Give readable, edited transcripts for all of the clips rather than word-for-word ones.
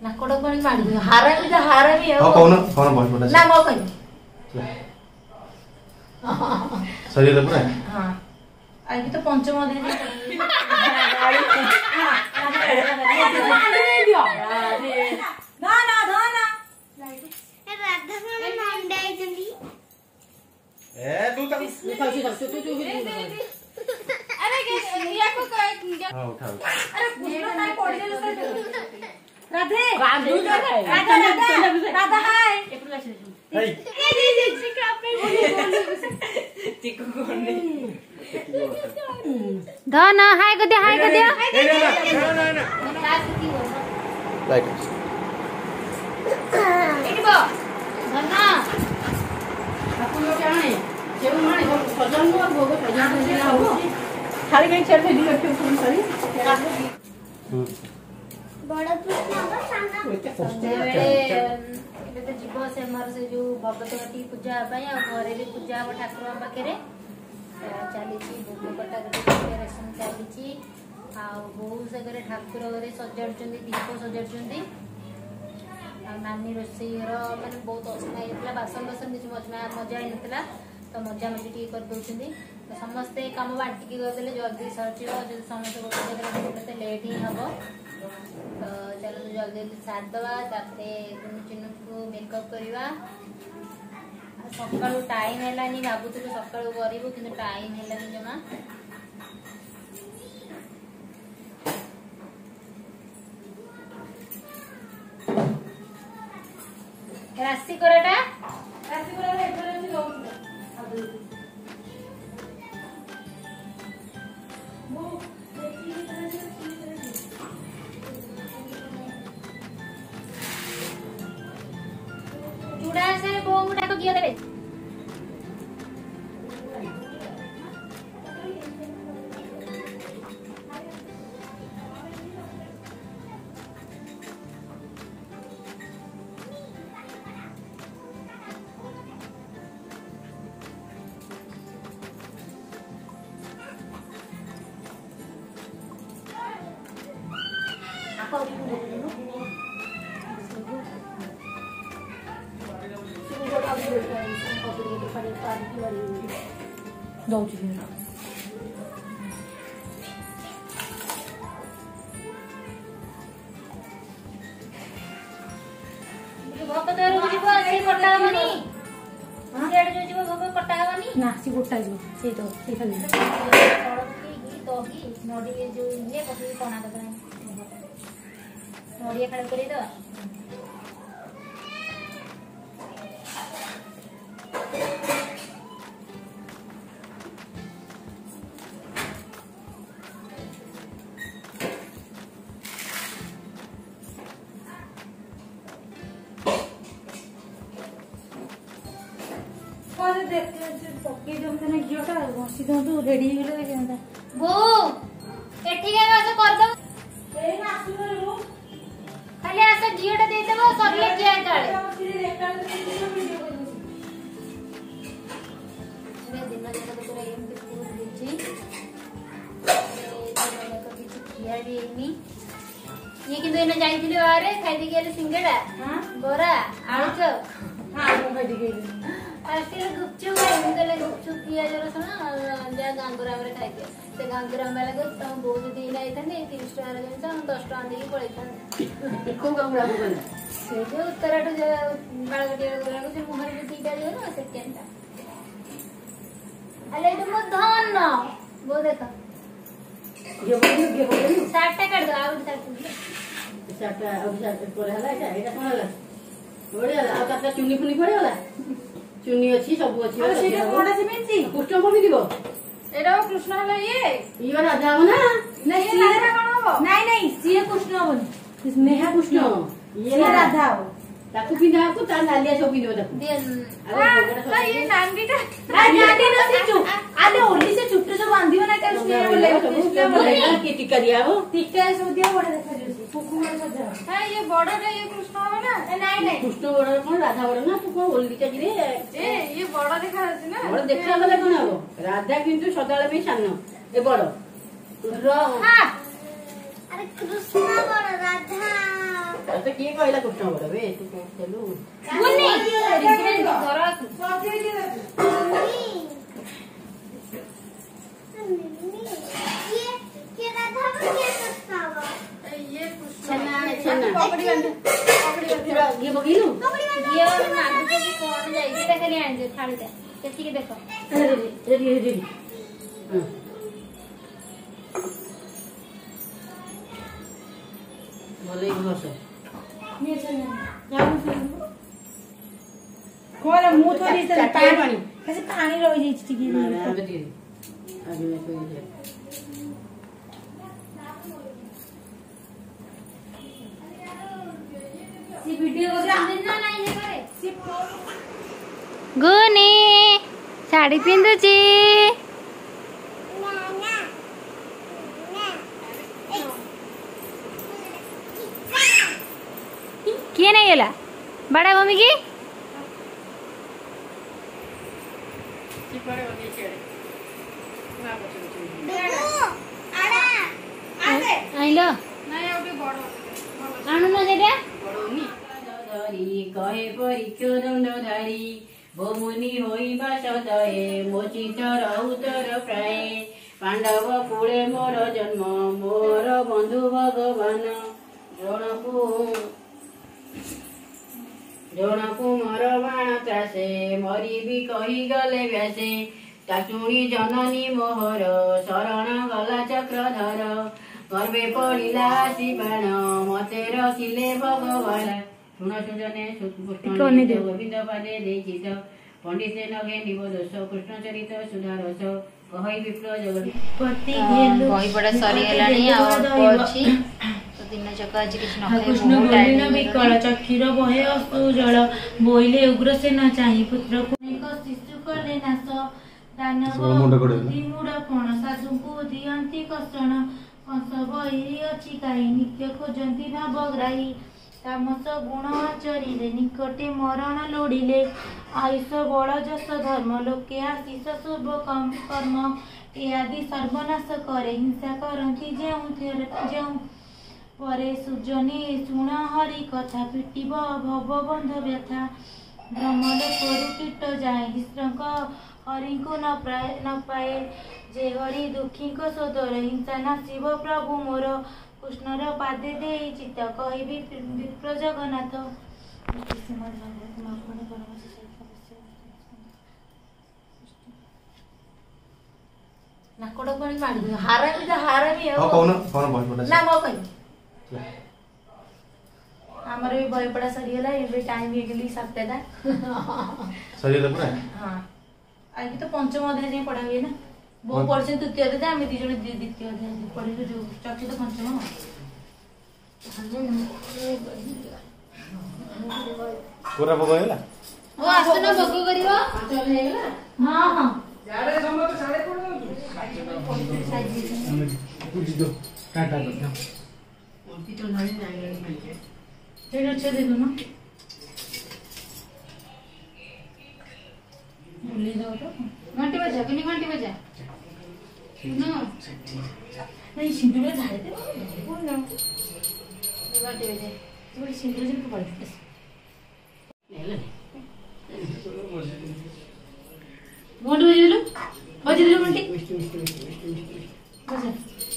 नाकोड़ पानी मारी हारा भी हां कौन कौन बोल बोल ना मो कहीं शरीर पूरा हां आज तो पंचम दिन ना ना ना राधा मन मंडाई जल्दी ए तू तक तू अरे या को हां उठा अरे पूरा नहीं पड़ गेल राधे राधा राधा हाय हे धन हाय को दे ना लाइक इबो धन्ना अपन लोग जाने जेउ माने सब सजन को भोग सजन दिला हो खाली कहीं चढ़ के दियो फोन करी बड़ा कृष्ण अब सामना संध्याबेले एबे तो जीव से मार से जो भगवती पूजा पई आ घरे भी पूजा हो ठाकुर पाखे चली भोग कटाकटी प्रिपेरेसन चली बहुत जगह ठाकुर घरे सजाड़ दीप सजाड़ नानी रोषे घर मैंने बहुत असना होता बासन बासन किसी मजा होता तो मजा मजी टी कर दौरान तो समस्ते कम बांटिकी करदे जल्दी सरजिव जो समस्त गोटे जगह लेट ही हम तो चलो जल्दी जल्दी साथ दवा चिन्ह को मेकअप करवा सका टाइम है भावुलु सका करूँ कि टाइम है जमा राशि कराटा राशि करा एथरे अछि दउ जुड़ा से बोंगटा को किया देबे नड़िया खाड़ कर घसी दो रेडी बो खाली आस झीटा देदेव सरले किया ये कि जाइए बाहर खाई गए सिंगड़ा बरा आलू चप गुपचुप गुपचुप पिज रसुण जहाँ गांगुराम खाई से गांगुराम वाला को तुम बहुत दिन आई 30 टकर जिन 10 टका देकी पड़े से उत्तराट बाड़गटिया मुहर जो दीटा जो ना सेकेंड अरे तुम धन वो देखा सार्टा काट दो आउट सार्टा चुनी फुनी पड़े गला चुनी अच्छी सब अच्छी कृष्ण को भी दिबो एटा कृष्ण हला ये राधा हो ना नहीं राधा कौन हो नहीं सीए कृष्ण होनी स्नेहा कृष्ण ये राधा हो ताकू पिंधा को ता नालिया सब पिंधो ताकू अरे ये नांडीटा नांडी न से चुप आले ओली से चुप से बांधियो ना कर स्नेहा बोले की टिका दिया हो टिका सब दिया बड़ा देखा जोसी कुकुमा सजा हां ये बड़ा का ये कृष्ण हो ना नहीं कृष्ण बड़ा कौन राधा बड़ा ना तू कौन ओली का गिरे ए ये बड़ा देखा जासी ना बड़ा देखला वाला कौन हो राधा किंतु सदाळे में सानो ए बड़ो हां अरे कृष्ण बड़ा राधा तो किए कहला कृष्ण बड़ बे तू चलू बुन्नी रिजरे घर ये राधा को क्या करता हुआ छन्ना पकड़ी ये बगिलु ये नांदू के कौन जाई सेटा खाली आन जे थाळीटा केती के देखो रेडी भले घस ये कोला मुंह थोड़ी से पानी पानी ऐसे पानी रह जाई छी आगे में कोई है सी वीडियो को दिन ना नहीं है करे गुनी साड़ी पिंधुची किए नहीं गेला बड़ा मम्मी की चिपड़े वाली छेड़े ना आइलो नहीं ओटे बड़ आनु न जेटा कहे परिचोदरी भमुनि होइबा सदये मोचितर उतर प्राय पांडव कूले मोर जन्म मोर बंधु भगवान जणकु मोर बाण त्रासे मरी भी कही गले व्यासे ताचुणी जननी मोहर शरण गला चक्रधर गर्वे पड़िला आसी बाण मते रखिले भगवान शुण सुजने गोविंद पादे देचित पंडिते नगे निबोधस कृष्ण चरित सुधारस कहि विप्र जगत बही पड़ा सरी हेलानी आ अछि तो दिन जक आज किछ न कृष्ण गोविंद विकल चक्षुर बहे अस्तु जल बोइले उग्र से न चाहि पुत्र को एक शिशु कले नाश दानव मूड कोण साधुଙ୍କୁ दियंती कषण कंस बहिरी अछि काई नित्य खोजंती भावग्राही तामस गुण आचरिले निकटे मरण लोड़िले आयुष बल जस धर्म लोके आशीष शुभ कर्म आदि सर्वनाश करे हिंसा करती जो परे सुजने शुण हरि कथा पिटिब भव बंध व्यथा भ्रमल करू कीट जाए विश्रंक हरि को न पाए जे हरि दुखी को सदर हिंसा नाशिब प्रभु मोर कृष्णर पादे दे चित्त कहबी विप्र जगन्नाथ नाकोड कोणी माडी हारामी हां कौन बही पड़ा ना मो कहि हमर भी बही पड़ा सरी गेला एबे टाइम हे गेली सप्ताह सही ले पूरा हां आगे तो पंचम अध्याय जे पढ़ा हुए ना वो पढ़छन तृतीय अध्याय हम दी जण द्वितीय अध्याय पढ़ी जो चतुर्थ पंचम पूरा भोग होला वो आसो ना भोग करिवो चल हेला हां हां यारे समय तो सारे पड़ कुछ दो टाटा दो उल्टी तो नहीं जाएंगे फिर अच्छे दे दो ना बोली दो तो घंटी बजा किनी घंटी बजा ना नहीं सिंदूर झाड़े दे बोल ना घंटी बजा थोड़ी सिंदूर जब पड़ हेला मोंड बजे दो घंटी बजा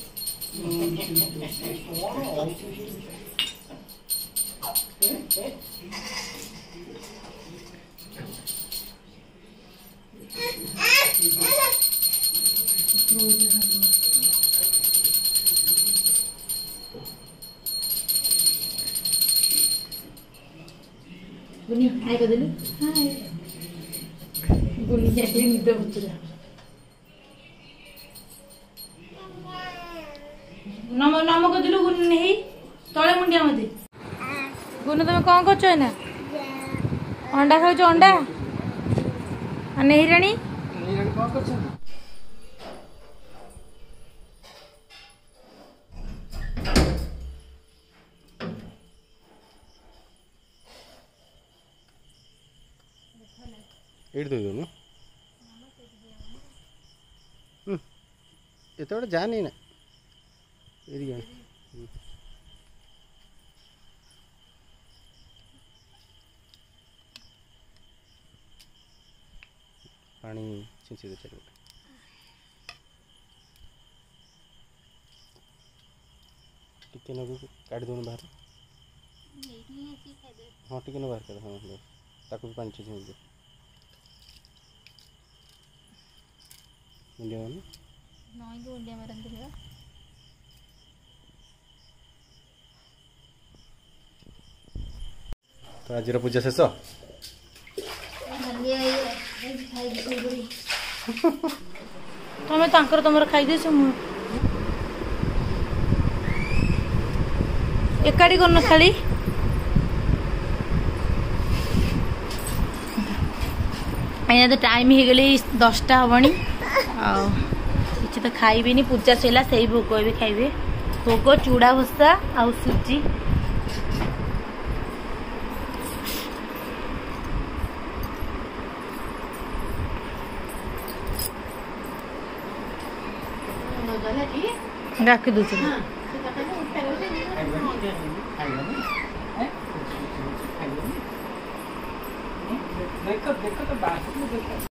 गुनी हाय कर देलु हाय गुनी जाके निद बुतरा नम नम कर देलु गुनी नहीं तळे मुंडिया मध्ये गुनु तुम कौन करछ ना अंडा खाऊ अंडा आ नहीं रानी नहीं कौन कर ಹಿಡಿದು ಎತ್ತೋಡೆ ಜಾನೀನ ಇರಿಯ पानी छिंची दे चलो टिके नगु काट दोन बाहर हाँ टिके न बाहर कर हाँ ताको पानी छिंची दे मुंडिया माने नई को मुंडिया मारंती है तो आज पूजा शेष तुम्हें तांकर तुम खाई दे एकाठी कर खाली तो टाइम हो गली 10टा हबनी किसी तो खाइबेनी पूजा सैला से भोग भी खाइबे भोग चूड़ा भुसा आउ सुजी रख दूसरे देखो देखो तो बात